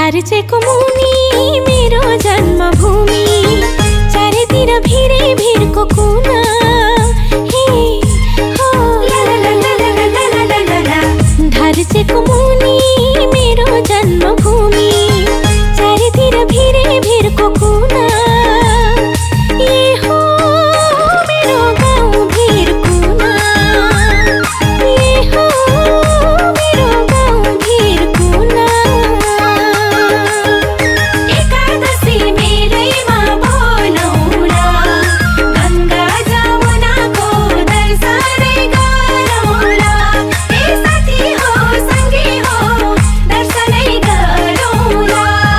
धारचेको मुनि मेरो जन्मभूमि, चारैतिर भिरै भिरको कुना। हे हो धारचेको मुनि मेरो जन्मभूमि, चारैतिर भिरै भिरको कुना। ये हो मेरो गाउँ भिर कुना, ये हो मेरो गाउँ भिर कुना। एकादशी मेरैमा बोलाउला, गङ्गा जमुनाको दर्शनै गरौँला। ए साथी हो सँगै हो दर्शनै गरौँला।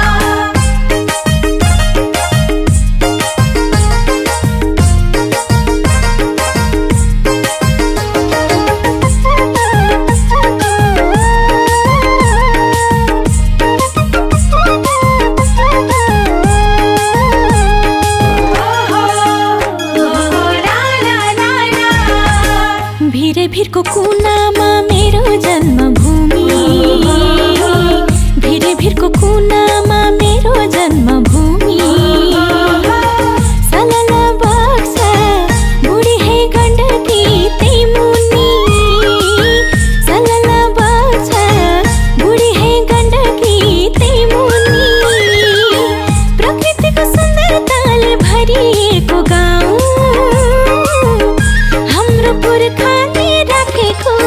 भिरै भिरको कुनामा मेरो जन्मभूमि, भिरै भिरको कुनामा मेरो जन्मभूमि। सलला बग्छ बुढी है गण्डकी त्यही मुनि, सलला बग्छ बुढी है गण्डकी त्यही मुनि। प्रकृतिको सुन्दरताले भरिएको गाउँ, हाम्रो पुर्खाले राखेको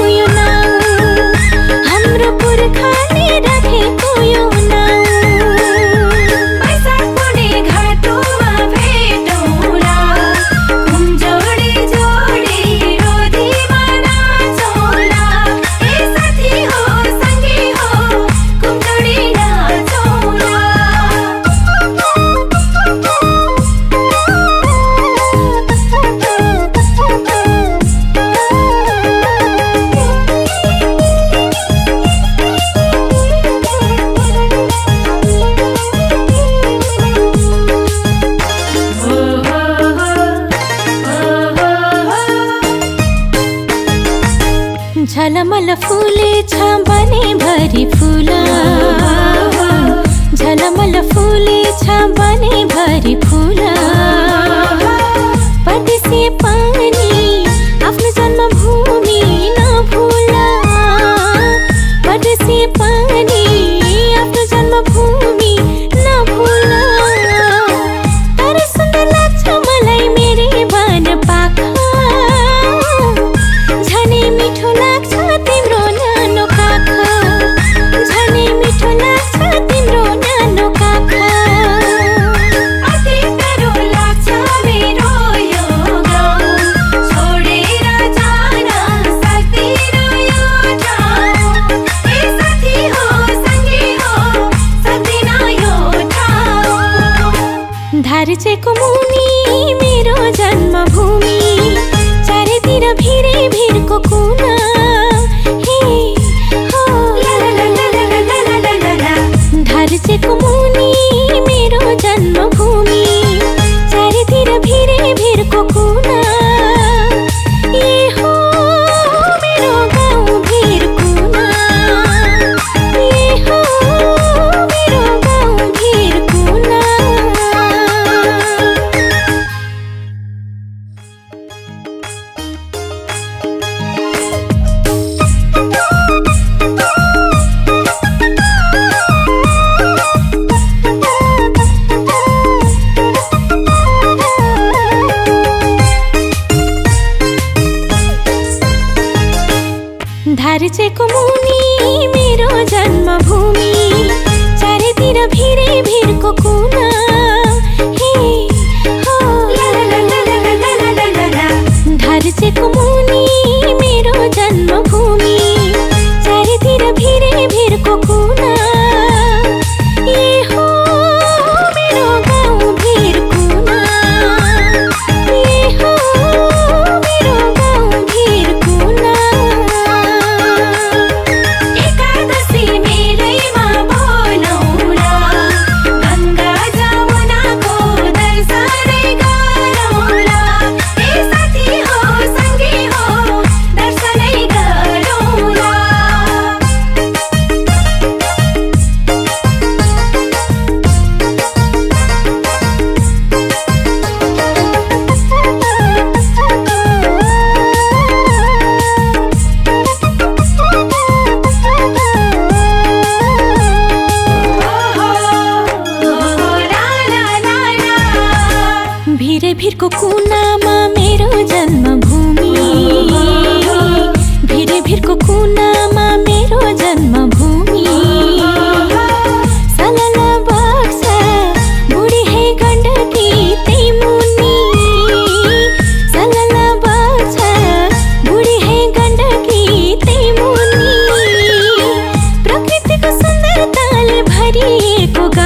भिरको कुनामा मेरो जन्मभूमि, भिरको कुनामा मेरो जन्मभूमि। सलला बग्छ बुढी है गण्डकी त्यही मुनि, सलला बग्छ बुढी है गण्डकी त्यही मुनि। प्रकृतिको सुन्दरताले भरिएको